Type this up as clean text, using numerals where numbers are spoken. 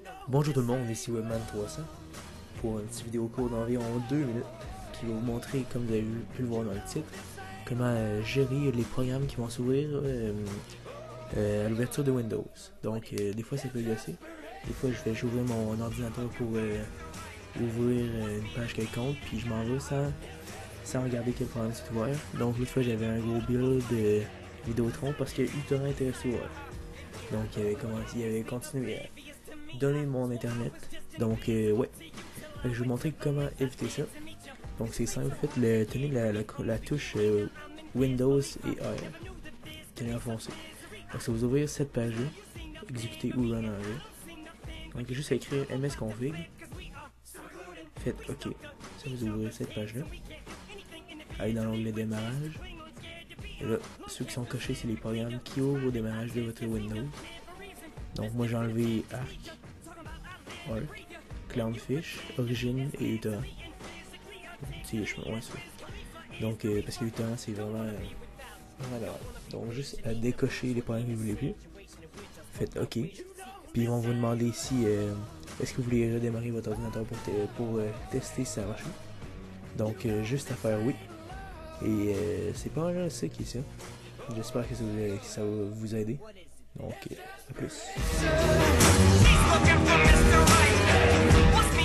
Bonjour tout le monde, ici Webman300 pour une petite vidéo courte d'environ 2 minutes qui va vous montrer, comme vous avez pu le voir dans le titre, comment gérer les programmes qui vont s'ouvrir à l'ouverture de Windows. Donc des fois ça peut gosser, des fois je vais ouvrir mon ordinateur pour ouvrir une page quelconque, puis je m'en vais sans regarder quel programme c'est ouvert. Donc l'autre fois j'avais un gros build de Vidéotron parce que uTorrent était resté ouvert. Donc il avait continué à donner mon internet. Donc ouais, je vais vous montrer comment éviter ça. Donc c'est simple, faites tenez la touche Windows et R, tenez enfoncé. Donc ça vous ouvrir cette page là, exécuter ou run en V. Donc juste à écrire msconfig, faites OK, ça vous ouvrir cette page là. Allez dans l'onglet démarrage. Et là, ceux qui sont cochés, c'est les programmes qui ouvrent au démarrage de votre Windows. Donc moi j'ai enlevé Arc, Clownfish, Origin et uTorrent. Ouais, ça. Donc parce que uTorrent c'est vraiment grave. Donc juste à décocher les programmes que vous voulez plus. Faites OK. Puis ils vont vous demander si est-ce que vous voulez redémarrer votre ordinateur pour tester si ça marche. Donc juste à faire oui. Et c'est pas mal ça qui est ça. J'espère que ça va vous aider. Donc, à plus.